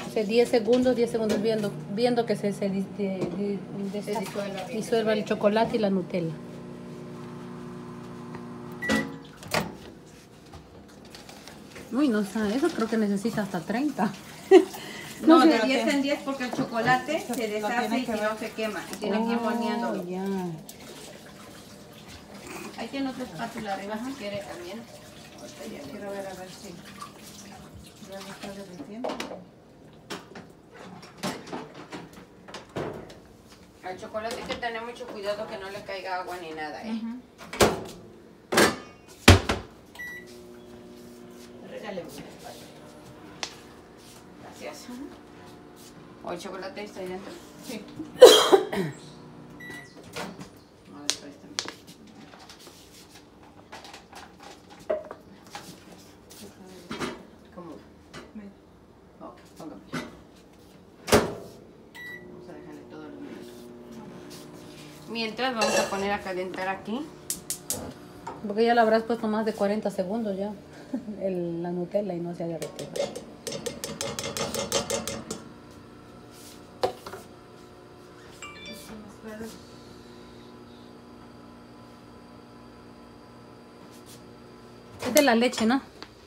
Hace 10 segundos viendo que se disuelva el chocolate y la Nutella. Uy, no sé, eso creo que necesita hasta 30. No, de 10 en 10 porque el chocolate se deshace y si no se quema. Y tiene que ir horneándolo. Ya. Ahí tiene otra espátula arriba si quiere también. Quiero ver a ver si ya no está derritiendo. Al chocolate hay que tener mucho cuidado que no le caiga agua ni nada, ¿eh? Regáleme una espátula. Gracias. ¿O el chocolate está ahí dentro? Sí. A ver, préstame. ¿Cómo? Ok, póngame. Vamos a dejarle todos los minutos. Mientras vamos a poner a calentar aquí. Porque ya lo habrás puesto más de 40 segundos ya. La Nutella y no se ha derretido. Es de la leche, ¿no?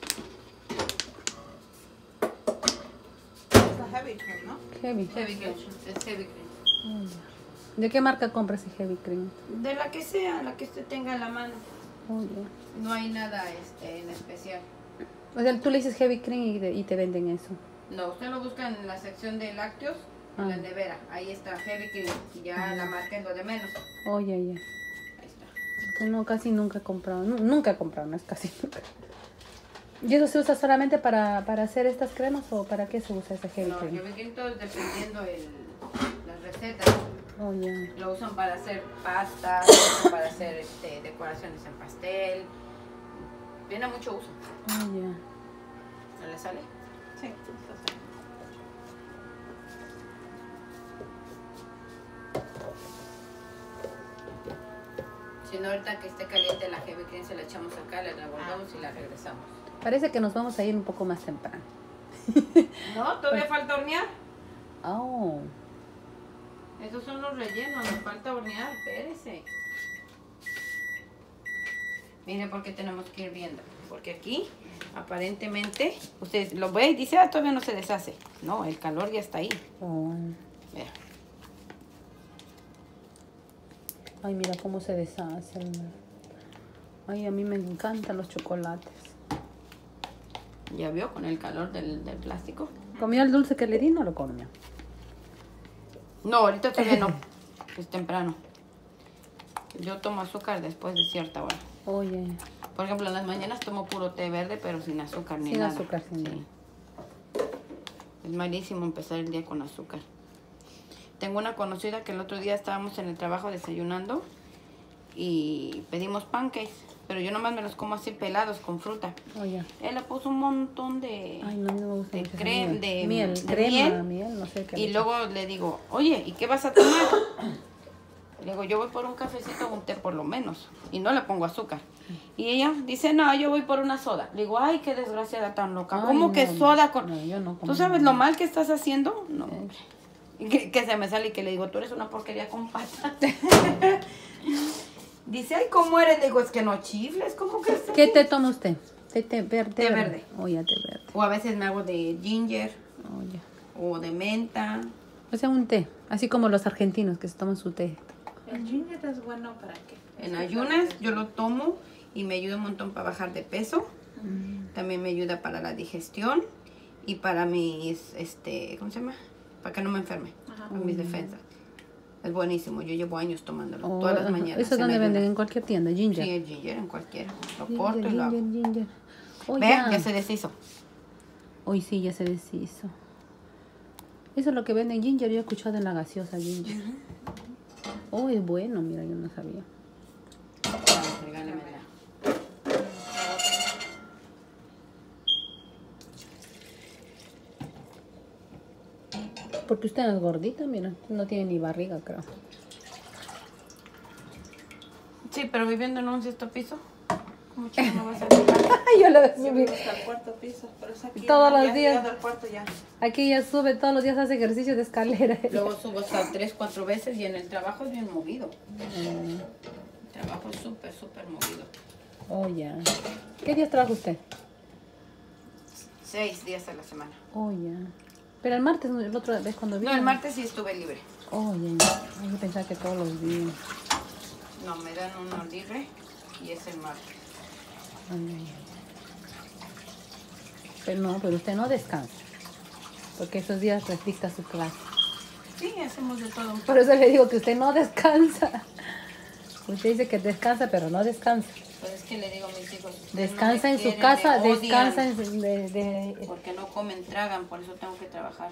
Es la heavy cream, ¿no? Heavy. Heavy cream. Es heavy cream. ¿De qué marca compras ese heavy cream? De la que sea, la que usted tenga en la mano. Oh, ya. No hay nada en especial. O sea, tú le dices heavy cream y te venden eso. No, usted lo busca en la sección de lácteos, en la nevera. Ahí está, heavy cream. Y ya la marca es lo de menos. Oh, ya, ya. Ahí está. Que no, casi nunca he comprado. Nunca he comprado, no es casi nunca. ¿Y eso se usa solamente para hacer estas cremas o para qué se usa ese heavy No, cream? heavy cream todo es dependiendo las recetas. Oh, ya. Lo usan para hacer pastas, lo usan para hacer decoraciones en pastel. Tiene mucho uso. Oh, ya. ¿No le sale? Sí. Si no, ahorita que esté caliente la heavy cream se la echamos acá, la revolvemos y la regresamos. Parece que nos vamos a ir un poco más temprano. No, todavía falta hornear. Oh. Esos son los rellenos, nos falta hornear, espérese. Mire por qué tenemos que ir viendo. Porque aquí, aparentemente, usted lo ve y dice, ah, todavía no se deshace. No, el calor ya está ahí. Oh. Vea. Ay, mira cómo se deshace. Ay, a mí me encantan los chocolates. ¿Ya vio con el calor del plástico? ¿Comió el dulce que le di? No lo comió. No, ahorita todavía no. Es temprano. Yo tomo azúcar después de cierta hora. Oye. Por ejemplo, en las mañanas tomo puro té verde, pero sin azúcar ni Sin nada. azúcar, sin nada. Es malísimo empezar el día con azúcar. Tengo una conocida que el otro día estábamos en el trabajo desayunando y pedimos pancakes, pero yo nomás me los como así pelados con fruta. Oye. Él le puso un montón de, Ay, no, a mí no me gusta de mucho esa crema, de miel, de crema, miel. miel, no sé qué. Y le luego le digo, oye, ¿y qué vas a tomar? Le digo, yo voy por un cafecito o un té por lo menos. Y no le pongo azúcar. Y ella dice, no, yo voy por una soda. Le digo, ay, qué desgraciada tan loca. Ay, ¿Cómo no, que soda con...? no, yo no como ¿Tú sabes nada. lo mal que estás haciendo? No, hombre. Y que se me sale y que le digo, tú eres una porquería con patas. Dice, ay, ¿cómo eres? Le digo, es que no chifles, ¿cómo que es? ¿Qué té toma usted? Té verde. Té verde. Oye, té verde. O a veces me hago de ginger Oye. o de menta. O sea, un té. Así como los argentinos que se toman su té. ¿El ginger es bueno para qué? En ayunas yo lo tomo y me ayuda un montón para bajar de peso. También me ayuda para la digestión y para mis, ¿cómo se llama? Para que no me enferme, para mis defensas. Es buenísimo, yo llevo años tomándolo Oh, todas las mañanas. ¿Eso es donde venden? En cualquier tienda, ginger. Sí, el ginger en cualquiera. Lo Ginger, corto y lo hago. ginger. Oh, Ve, ya se deshizo. Hoy sí, ya se deshizo. Eso es lo que venden ginger. Yo he escuchado en la gaseosa ginger. Oh, es bueno, mira, yo no sabía. Regálemela. Porque usted no es gordita, mira. No tiene ni barriga, creo. Sí, pero viviendo en un sexto piso, mucho, no vas a llegar. Yo lo Subí subí. hasta el cuarto piso, pero es aquí. Todos ya, los ya días. llegando al cuarto ya. Aquí ella sube todos los días, hace ejercicio de escalera. Luego subo hasta 3, 4 veces y en el trabajo es bien movido. El trabajo es súper, súper movido. Oh, ya. ¿Qué días trabaja usted? 6 días a la semana. Oh, ya. Pero el martes, ¿no? El otro vez cuando vino. No, el martes sí estuve libre. Oh, ya, ya. Ay, yo pensaba que todos los días. No, me dan uno libre y es el martes. Ay, ay, ay. Pero no, pero usted no descansa. Porque esos días dicta su clase. Sí, hacemos de todo un poco. Por eso le digo que usted no descansa. Usted dice que descansa, pero no descansa. Pues es que le digo a mis hijos. ustedes Descansa no me en su quieren, casa, me odian, descansa en su, Porque no comen, tragan, por eso tengo que trabajar.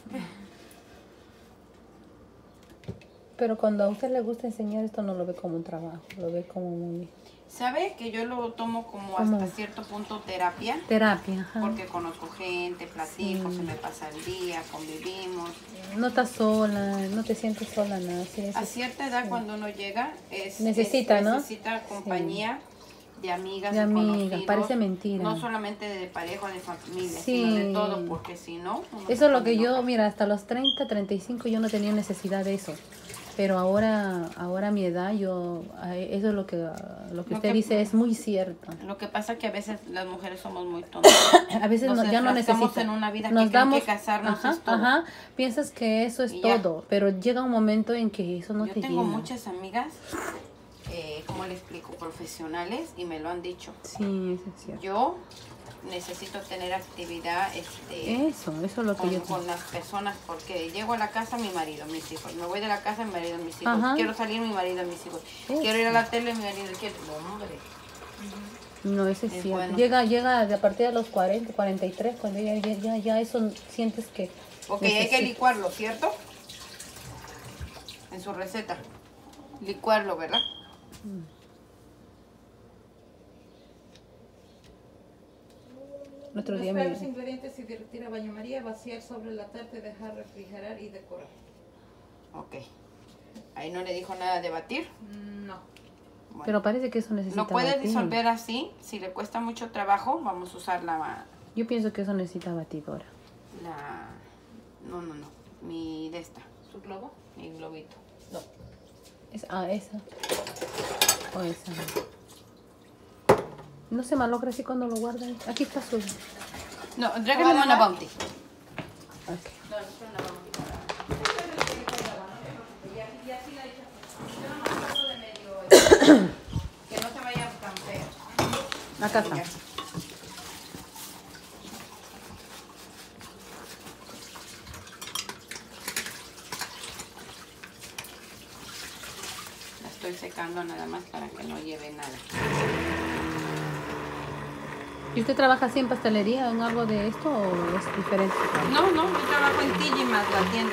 Pero cuando a usted le gusta enseñar, esto no lo ve como un trabajo, lo ve como muy... ¿Sabe que yo lo tomo como ¿Cómo? hasta cierto punto terapia? Terapia, ajá. Porque conozco gente, platico, se me pasa el día, convivimos. No estás sola, no te sientes sola, nada. Sí, eso A es- cierta edad cuando uno llega Necesita, ¿no? necesita compañía de amigas, De amigas, conocidos, parece mentira. no solamente de pareja o de familia, Sí. sino de todo, porque si no... uno Eso se es lo pone que yo, loca. mira, hasta los 30, 35 yo no tenía necesidad de eso. Pero ahora a mi edad, eso es lo que usted que- dice es muy cierto. Lo que pasa es que a veces las mujeres somos muy tontas. A veces Nos ya no enfrascamos necesita. en una vida que creen que casarnos ajá, es todo. ajá, piensas que eso es Y ya. todo, pero llega un momento en que eso no Yo te tengo llena. muchas amigas, ¿cómo le explico? Profesionales y me lo han dicho. Sí, eso es cierto. Yo necesito tener actividad Eso es lo que yo con las personas porque llego a la casa mi marido, mis hijos. Me voy de la casa mi marido, mis hijos. Ajá. Quiero salir mi marido, mis hijos. Eso. Quiero ir a la tele mi marido. Quiero... No, hombre. No, eso es Es cierto. bueno. Llega a partir de los 40, 43, cuando ya eso sientes que... Ok, hay que necesitas. licuarlo, ¿cierto? En su receta. Licuarlo, ¿verdad? El otro día Mezclar me... los ingredientes y derretir a baño María, vaciar sobre la tarta, dejar refrigerar y decorar. Ok. Ahí no le dijo nada de batir. No. Bueno. Pero parece que eso necesita Lo puede batir. disolver así. Si le cuesta mucho trabajo, vamos a usar Yo pienso que eso necesita batidora. no. Mi de esta. ¿Su globo? Mi globito. No. Esa. O esa. No se malogra así cuando lo guardan. Aquí está su... No, tráigame una bounty. Ok. No, es una bounty. Que no se vaya tan feo. Acá está. Ya. La estoy secando nada más para que no lleve nada. ¿Y usted trabaja así en pastelería, en algo de esto o es diferente? No, yo trabajo en TG más la tienda.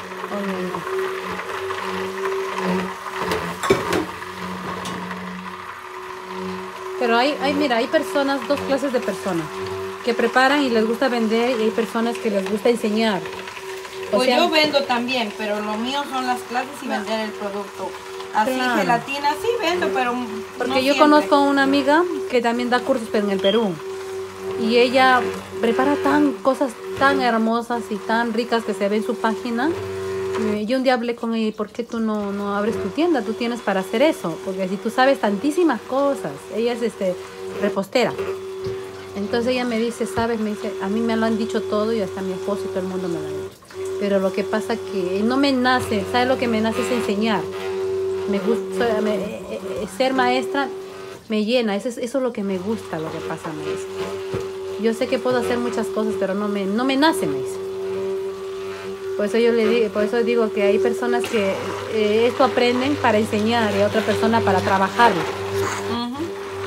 Pero mira, hay personas, dos clases de personas, que preparan y les gusta vender y hay personas que les gusta enseñar. O Pues sea, yo vendo también, pero lo mío son las clases y vender el producto. Así Claro. gelatina sí vendo, pero porque no yo siempre. conozco a una amiga que también da cursos pero en el Perú y ella prepara cosas tan hermosas y tan ricas que se ve en su página. Yo un día hablé con ella, ¿y por qué tú no abres tu tienda? Tú tienes para hacer eso, porque si tú sabes tantísimas cosas. Ella es repostera. Entonces ella me dice, ¿sabes? Me dice, a mí me lo han dicho todo y hasta mi esposo y todo el mundo me lo han dicho. Pero lo que pasa que no me nace, ¿sabes? Lo que me nace es enseñar. Me gusta, ser maestra me llena, eso es lo que me gusta, lo que pasa, me dice. Yo sé que puedo hacer muchas cosas, pero no me nace, me dice. Por eso digo que hay personas que esto aprenden para enseñar y otra persona para trabajarlo. Ujú.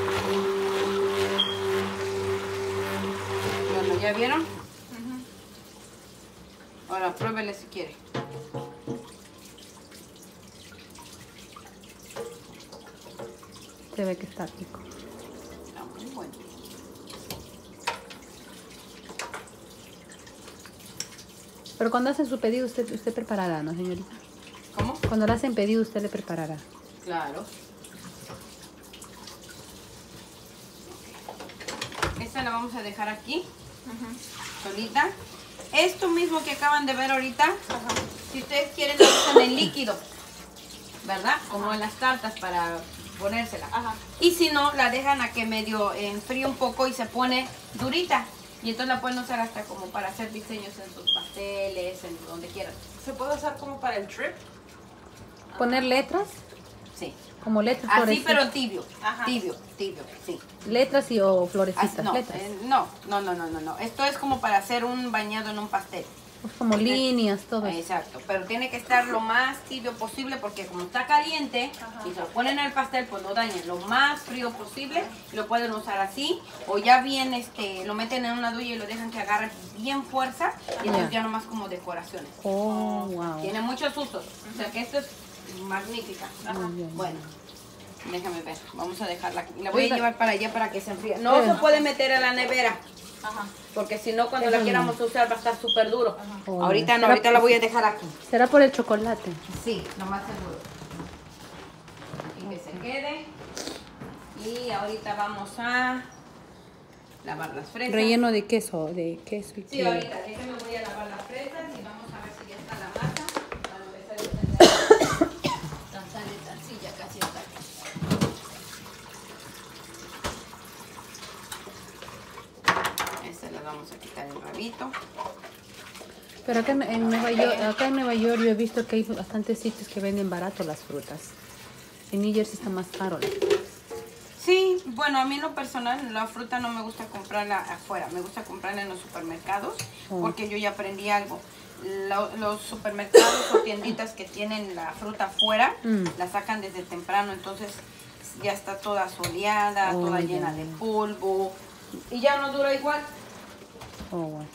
Bueno, ¿ya vieron? Ahora pruébele si quiere. Se ve que está rico. Está muy bueno. Pero cuando hacen su pedido, usted preparará, ¿no, señorita? ¿Cómo? Cuando le hacen pedido, usted le preparará. Claro. Esta la vamos a dejar aquí, solita. Esto mismo que acaban de ver ahorita, si ustedes quieren la usan en líquido, ¿verdad? Como en las tartas para ponérsela. Y si no, la dejan a que medio enfríe un poco y se pone durita. Y entonces la pueden usar hasta como para hacer diseños en sus pasteles, en donde quieran. ¿Se puede usar como para el trip? ¿Poner letras? Sí. Como letras, Así, florecitas. pero tibio. Tibio, sí. Letras o florecitas. No, letras. no. Esto es como para hacer un bañado en un pastel. Pues como líneas, todo eso. Exacto, pero tiene que estar lo más tibio posible porque como está caliente y se lo ponen en el pastel, pues no dañen. Lo más frío posible, lo pueden usar así o ya bien lo meten en una duya y lo dejan que agarre bien fuerza y entonces ya nomás como decoraciones. Oh, wow. Tiene muchos usos, o sea que esto es magnífica. Bueno, déjame ver, vamos a dejarla aquí. La voy a llevar para allá para que se enfríe. No se puede meter a la nevera. Porque si no, cuando la quieramos usar va a estar súper duro. Ahorita no, ahorita la voy a dejar aquí. ¿Será por el chocolate? Sí, lo más seguro. Aquí que se quede. Y ahorita vamos a lavar las fresas. Relleno de queso y Sí, queso. ahorita, déjame voy a lavar las fresas y vamos a ver si ya está la masa. Para empezar a tener ya casi está. Este le vamos a quitar el rabito. Pero acá en Nueva York yo he visto que hay bastantes sitios que venden barato las frutas. En New Jersey está más caro. Sí, bueno, a mí en lo personal la fruta no me gusta comprarla afuera, me gusta comprarla en los supermercados porque yo ya aprendí algo. Los supermercados o tienditas que tienen la fruta afuera, la sacan desde temprano, entonces ya está toda soleada, toda llena de polvo y ya no dura igual. Bueno.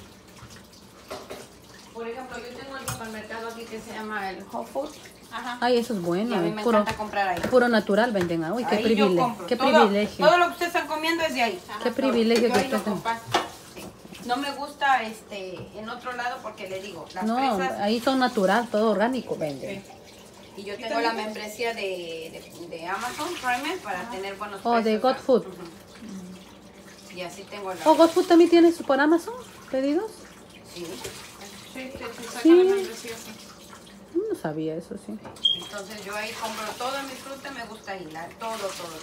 Por ejemplo, yo tengo el supermercado aquí que se llama el Whole Foods. Ay, eso es bueno. Y a mí me encanta comprar ahí. Puro natural venden. Uy, qué Ahí privilegio. yo compro. Qué Todo privilegio. lo que ustedes están comiendo es de ahí. Qué privilegio Yo que ahí lo ustedes compro. Sí. No me gusta en otro lado porque le digo, las No, fresas. ahí son natural, todo orgánico venden. Y yo tengo la membresía de Amazon Prime para tener buenos Oh, precios. de God Food. Y así tengo la... Oh, God Food también tiene por Amazon pedidos. Sí. Sí, saca Sí. la membresía, sí. No sabía eso, sí. Entonces yo ahí compro toda mi fruta, me gusta ahí, todo.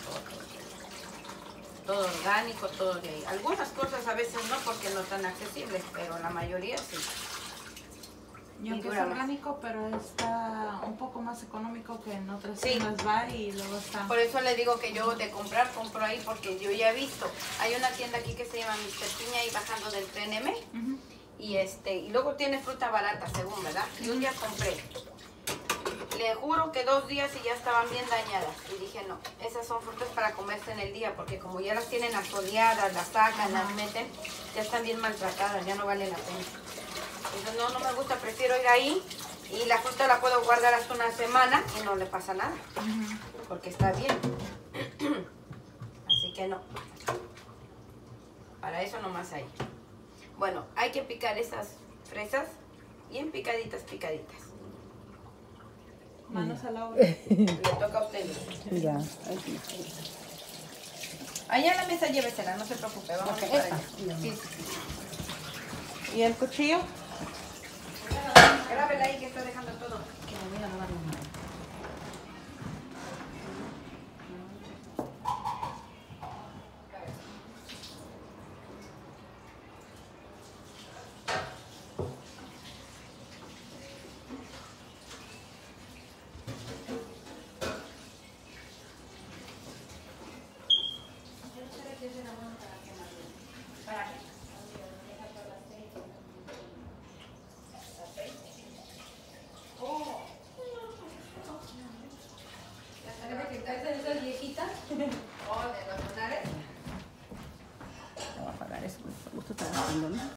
Todo orgánico, todo de ahí. Algunas cosas a veces no porque no están accesibles, pero la mayoría sí. Y aunque es dura más. orgánico, pero está un poco más económico que en otras Sí. tiendas va y luego está... Por eso le digo que yo de comprar, compro ahí porque yo ya he visto. Hay una tienda aquí que se llama Mr. Piña ahí bajando del tren M. Y luego tiene fruta barata, según, ¿verdad? Y un día compré. Le juro que 2 días y ya estaban bien dañadas. Y dije, no, esas son frutas para comerse en el día, porque como ya las tienen asoleadas, las sacan, las meten, ya están bien maltratadas, ya no vale la pena. Entonces no me gusta, prefiero ir ahí y la fruta la puedo guardar hasta una semana y no le pasa nada, porque está bien. Así que no. Para eso nomás hay. Bueno, hay que picar esas fresas bien picaditas. Manos a la obra. Le toca a usted. Ya. Allá en la mesa llévesela, no se preocupe, vamos a para allá. Sí. ¿Y el cuchillo? Grábela ahí que está dejando todo. Que me voy a lavar las manos. ¿Esas viejitas? Oh, de los lunares. Voy a apagar eso, justo está haciendo, ¿no?